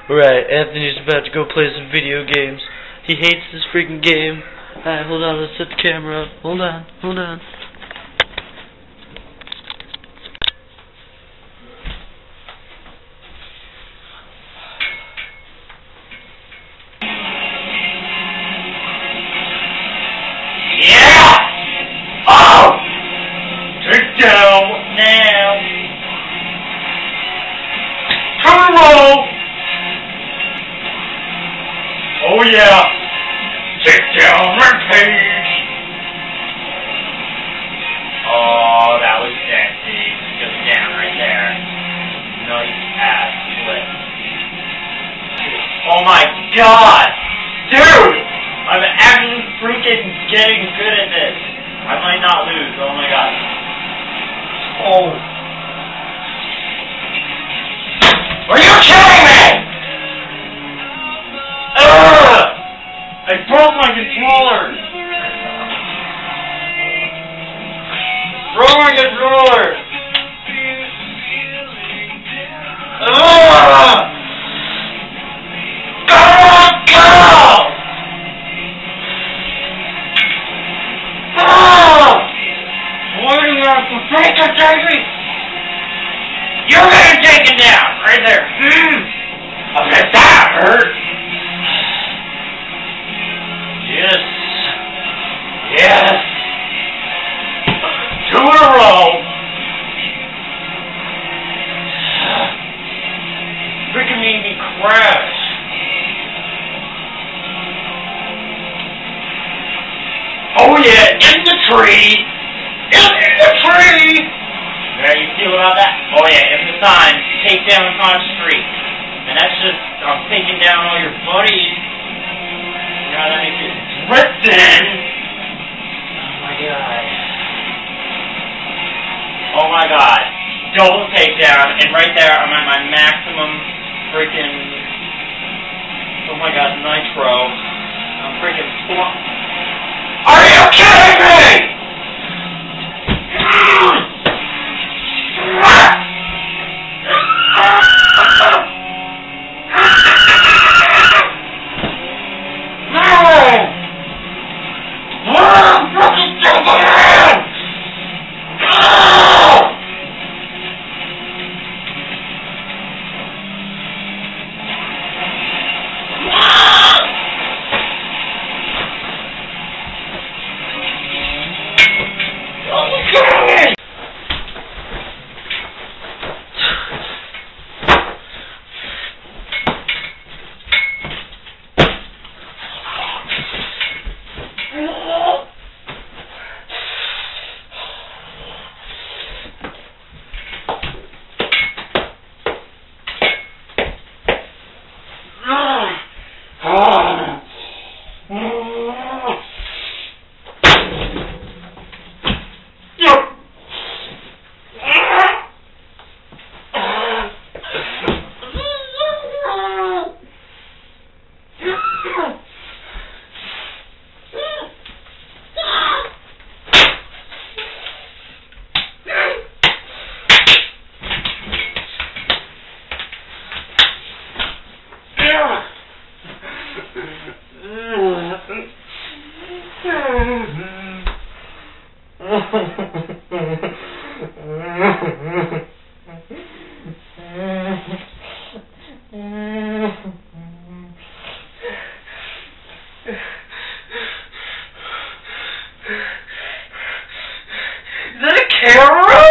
Right, Anthony's about to go play some video games. He hates this freaking game. Alright, hold on, let's set the camera up. Hold on. Yeah! Oh! Take down now! Come roll! Oh yeah! Take down Rampage! Oh, that was sexy. Just down right there. Nice ass flip. Oh my god! Dude! I'm actually freaking getting good at this. I might not lose. Oh my god. Oh. Are you kidding me? Ugh! I broke my controller. Broke my controller. Ugh! You're gonna take it down, right there. I bet that hurt. Yes. Yes. 2 in a row. Freaking made me crash. Oh yeah, in the tree. In the tree. How you feel about that? Oh yeah, it's a sign. Take down on the street. And that's just, I'm taking down all your buddies. You know, that makes it drifting. Oh my god. Oh my god. Double takedown, and right there I'm at my maximum freaking, oh my god, nitro. I'm freaking Are you kidding me? Is that a camera?